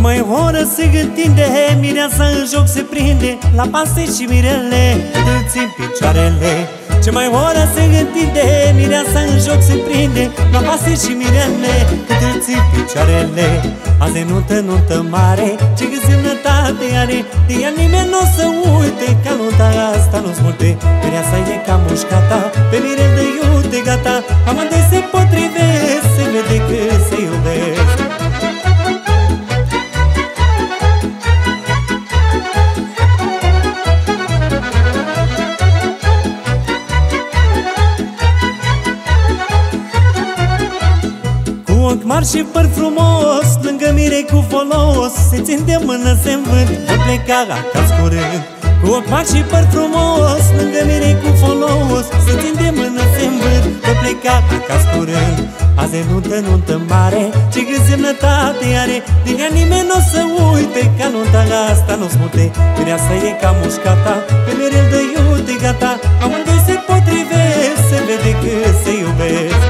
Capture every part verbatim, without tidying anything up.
mai o oră se întinde, mireasa în joc se prinde, la pase și mirele îl țin picioarele. Ce mai o oră se întinde, mireasa în joc se prinde, la pase și mirele îl țin picioarele. Azi e nuntă, nuntă mare, ce însemnătate are, de ea nimeni n-o să uite, ca nunta asta nu smulte. Mireasa e ca mușcata, pe mirel de iute gata, amândoi se potrivesc, se vede că se iubesc. Ochi mari și păr frumos, lângă mirei cu folos, se țin de mână, se învânt, vor pleca acasă curând. Cu ochi mari și păr frumos, lângă mirei cu folos, se țin de mână, se învânt, vor pleca acasă curând. Azi e nuntă, nuntă mare, ce însemnătate are, din ea nimeni n-o să uite, ca nunta asta nu smute. Mireasa e ca mușcata, pe mirel de iute gata, amândoi se potrivesc, se vede că se iubesc.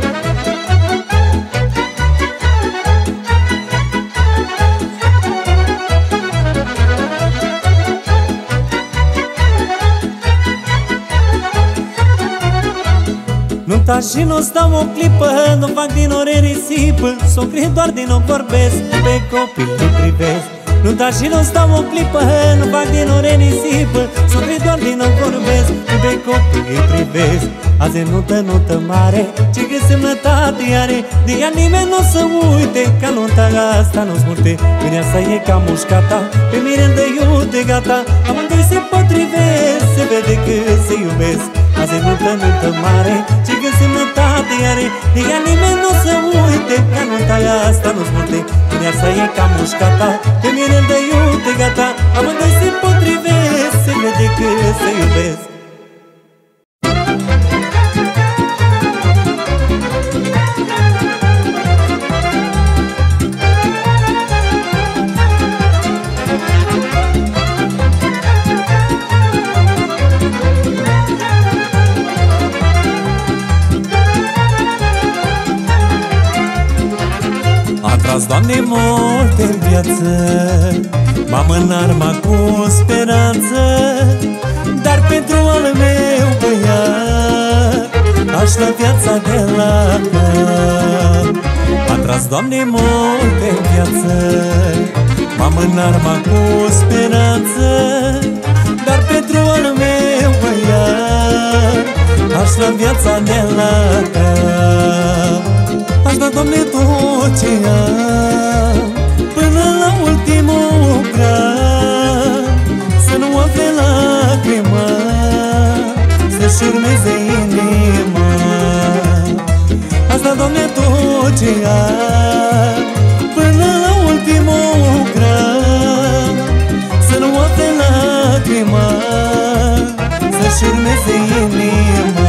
Nunta și n-o stau o clipă, nu fac din ore risipă, s-o cred doar din ochi vorbesc, pe copii îi privesc. Nunta și n-o stau o clipă, nu fac din ore risipă, s-o cred doar din ochi vorbesc, pe copii îi privesc. Azi e nuntă, nuntă mare, ce însemnătate are, de ea nimeni n-o să uite, ca nunta asta nu smurte. Mireasa e ca mușcata, pe mirel de iute gata, amândoi se potrivesc, se vede că se iubesc. Azi e nuntă, nuntă mare, ce însemnătate are, de ea nimeni n-o să uite, ca nunta asta nu smurte. Mireasa e ca mușcata, pe mirel de iute gata, amândoi se potrivesc, se vede că se iubesc. Doamne, multe în viață, m-am înarmat cu speranță, dar pentru al meu băiat aș lua viața de la cap. A tras, Doamne, multe în viață, m-am înarmat cu speranță, dar pentru al meu băiat aș lua viața de la cap. Aș da, Doamne, tot ce am, până la ultimul gram, să nu afle lacrima, să-și urmeze inima. Aș da, Doamne, tot ce am, până la ultimul gram, să nu afle lacrima, să-și urmeze inima.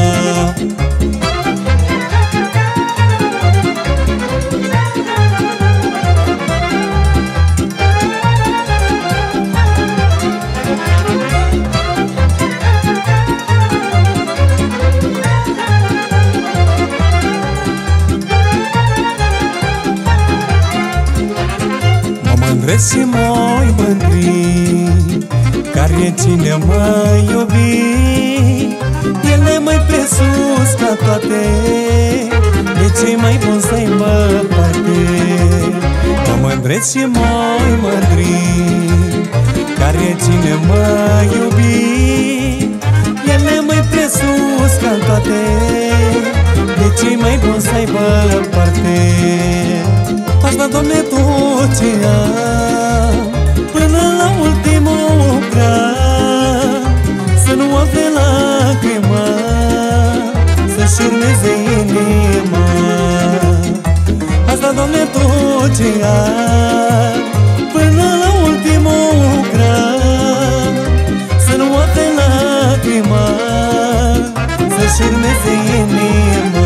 Și m-ai mândri, care cine m-a iubit, el e mai presus ca toate, de cei mai buni să-i mă parte. Mă mândresc și m-ai mândri, care cine m-a iubit, el e mai presus ca toate, de cei mai buni să-i mă parte. Aș da, Doamne, tot ce am, până la ultimul gram, să nu afle lacrima, să-și urmeze inima. Aș da, Doamne, tot ce am, până la ultimul gram, să nu afle lacrima, să-și urmeze inima.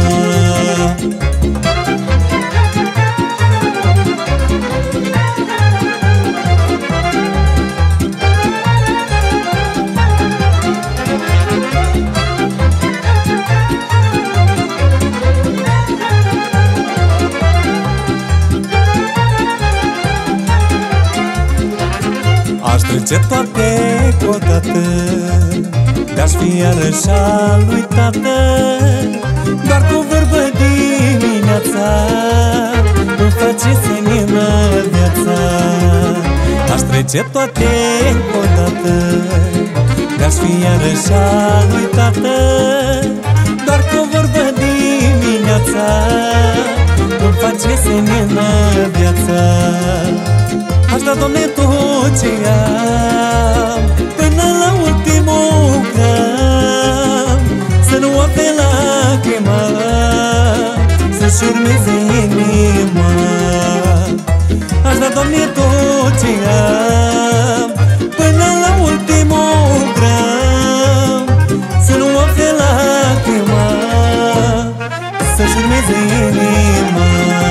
trece toate odată, de-aș fi iarăși al lui tată. Doar cu vorbă dimineața îmi face senină viața. Aș trece toate odată, de-aș fi iarăși al lui tată. Doar cu vorbă dimineața îmi face senină viața. Aș da, Doamne, tot ce am, până la ultimul gram, să nu afle lacrima, să-și urmeze inima. Aș da, Doamne, tot ce am, până la ultimul gram, să nu afle lacrima, să-și urmeze inima.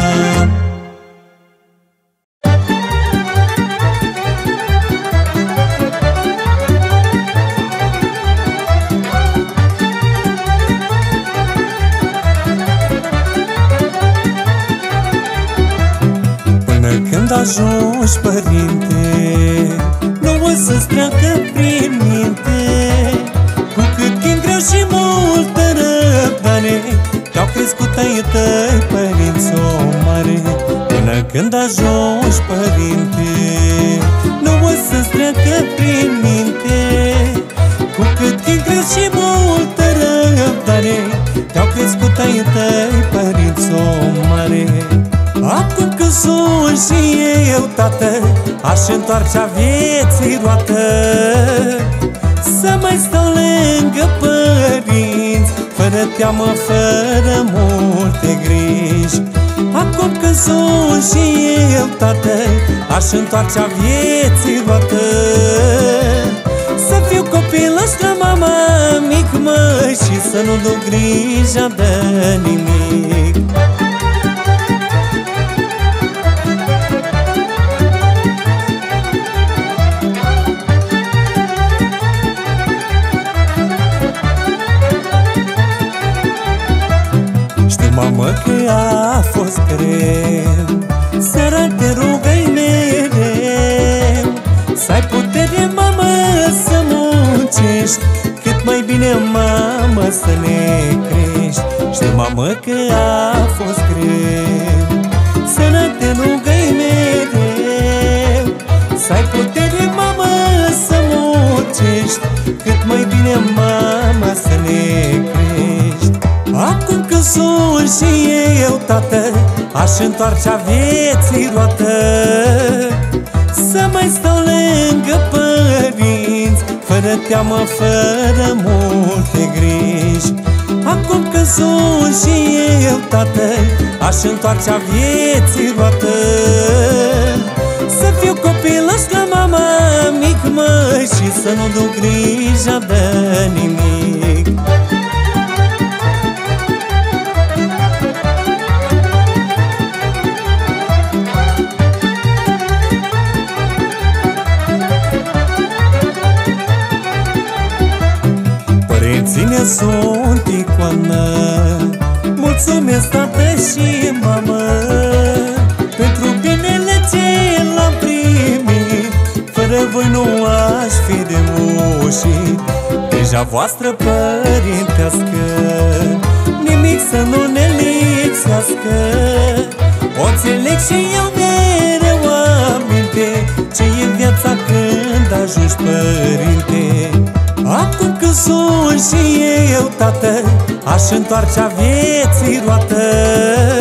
Când ajungi, părinte, nu o să-ți treacă prin minte, cu cât timp greu și multă răbdare te-au crescut ai tăi, părinți o mare. Până când ajungi, părinte, nu o să-ți treacă prin minte, cu cât timp greu și multă răbdare te-au crescut ai tăi, părinți o mare. Acum că sunt și eu tată, aș întoarce-a vieții roată, să mai stau lângă părinți, fără teamă, fără multe griji. Acum că sunt și eu tată, aș întoarce-a vieții roată, să fiu copilaș la mama mic, măi, și să nu duc grija de nimic. Mamă, că a fost greu, seara te rugă-i mereu, să ai putere, mamă, să muncești, cât mai bine, mamă, să ne crești. Știu, mamă, că a fost greu, seara te rugă-i mereu, să ai putere, mamă, să muncești, cât mai bine, mamă, să ne crești. Acum că sunt și eu tată, aș întoarce-a vieții roată, să mai stau lângă părinți, fără teamă, fără multe griji. Acum că sunt și eu tată, aș întoarce-a vieții roată, să fiu copilaș la mama mic, măi, și să nu duc grija de nimic. Părinții ne sunt icoană, mulțumesc tată și mamă, pentru binele ce l-am primit. Fără voi nu aș fi de mușit. Grija voastră părintească, nimic să nu ne lipsească. O înțeleg și eu mereu aminte, ce e viața când ajungi părinte. Acum că sunt și eu tată, aș întoarce-a vieții roată,